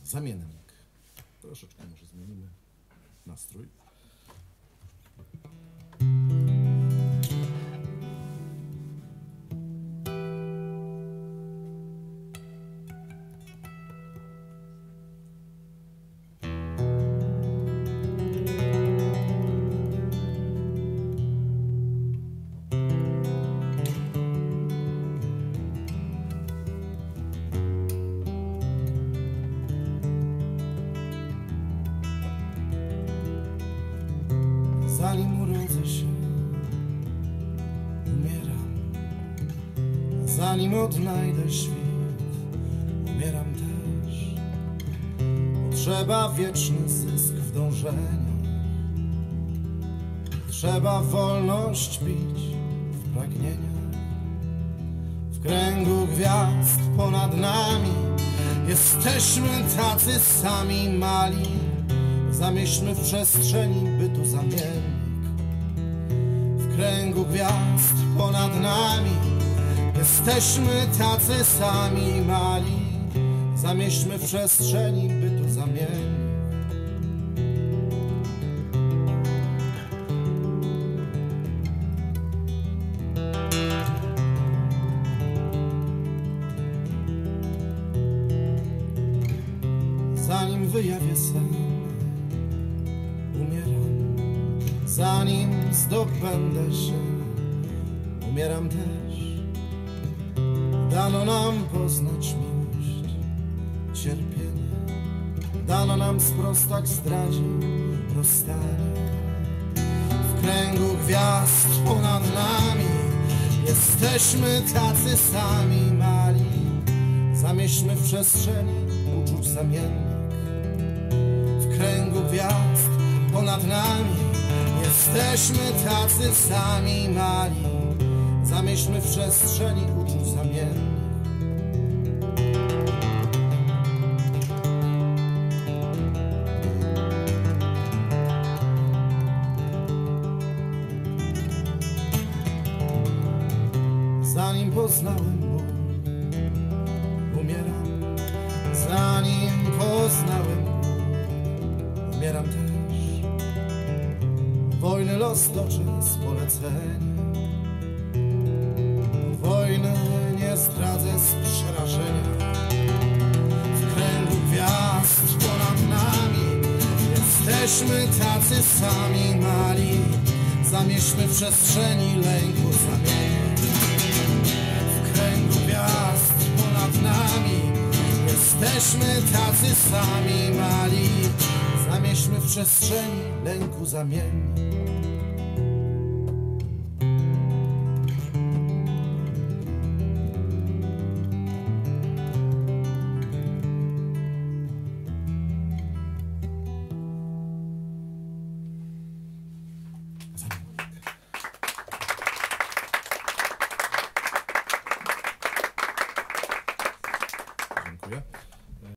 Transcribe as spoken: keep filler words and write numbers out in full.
Zamiennik. Troszeczkę może zmienimy nastrój. Zanim urodzę się, umieram. Zanim odnajdę świt, umieram też. Potrzeba wieczny zysk w dążeniu. Trzeba wolność pić w pragnieniach. W kręgu gwiazd ponad nami jesteśmy tacy sami mali. Zamieśćmy w przestrzeni bytu zamiennik. W kręgu gwiazd ponad nami jesteśmy tacy sami mali. Zamieśćmy w przestrzeni bytu zamiennik. Zanim wyjawię sen, umieram. Zanim zdobędę się, umieram też. Dano nam poznać miłość, cierpienie. Dano nam sprostać zdradzie, rozstanie. W kręgu gwiazd ponad nami jesteśmy tacy sami mali. Zamieśćmy w przestrzeni uczuć zamiennik. W kręgu gwiazd ponad nami jesteśmy tacy sami mali. Zamieśćmy w przestrzeni uczuć zamiennik. Zanim poznałem ból, umieram. Zanim poznałem ból, umieram też. Wojny los toczy z polecenia. Wojny nie zdradzę z przerażenia. W kręgu gwiazd ponad nami jesteśmy tacy sami mali. Zamieśćmy w przestrzeni lęku zamiennik. W kręgu gwiazd ponad nami jesteśmy tacy sami mali. Zamieśćmy w przestrzeni lęku zamiennik. Dziękuję.